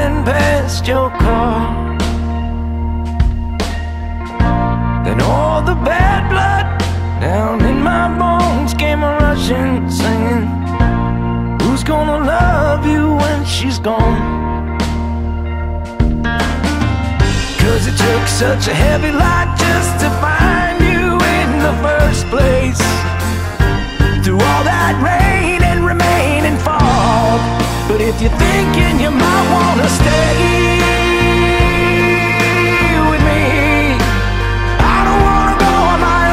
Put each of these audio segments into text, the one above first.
driving past your car. Then all the bad blood down in my bones came a-rushing, singing, who's gonna love you when she's gone? 'Cause it took such a heavy lot just to find you in the first place. Through all that rain and remaining fog. But if you're thinking you might wanna stay with me, I don't wanna go on my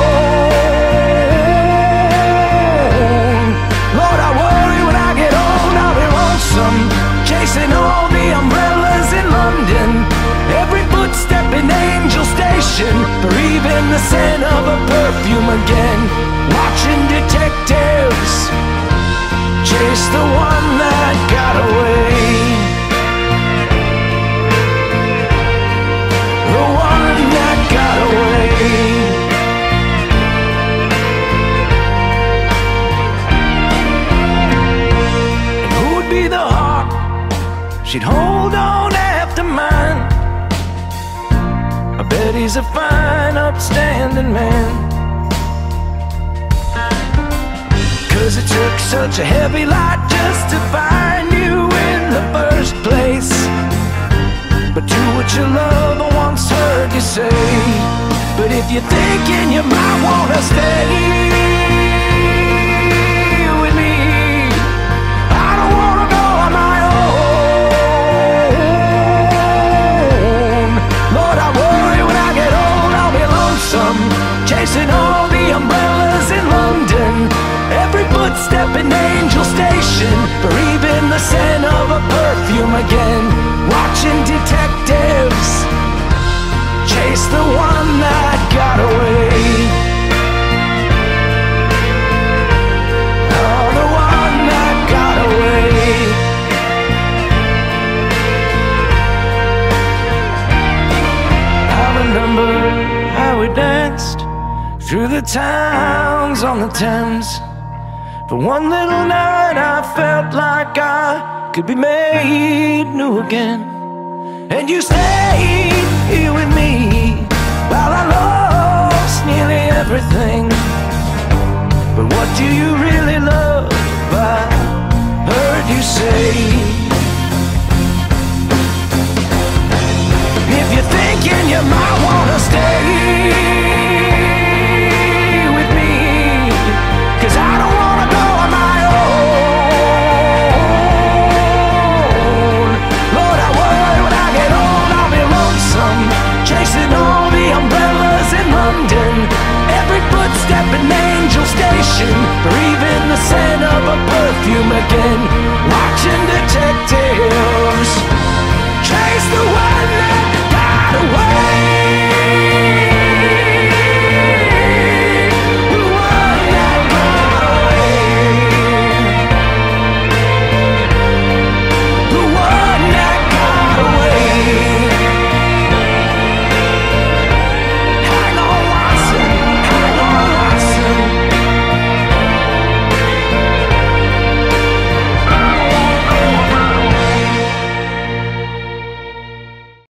own. Lord, I worry when I get old I'll be lonesome, chasing all the umbrellas in London, every footstep in Angel Station, or even the scent of a perfume again. Watching detectives chase the one that got away. The one that got away. And who would be the heart she'd hold on after mine? I bet he's a fine, upstanding man. 'Cause it took such a heavy lot just to find you in the first place. But do what you love, I once heard you say. But if you're thinking you might wanna stay with me, I don't wanna go on my own. Lord, I worry when I get old I'll be lonesome, chasing all the umbrellas in London, every footstep in Angel Station, or even the scent of a perfume again. Watching detectives chase the one that got away. Oh, the one that got away. I remember how we danced through the towns on the Thames. For one little night I felt like I could be made new again. And you stayed here with me while I lost nearly everything. But what do you really love? I heard you say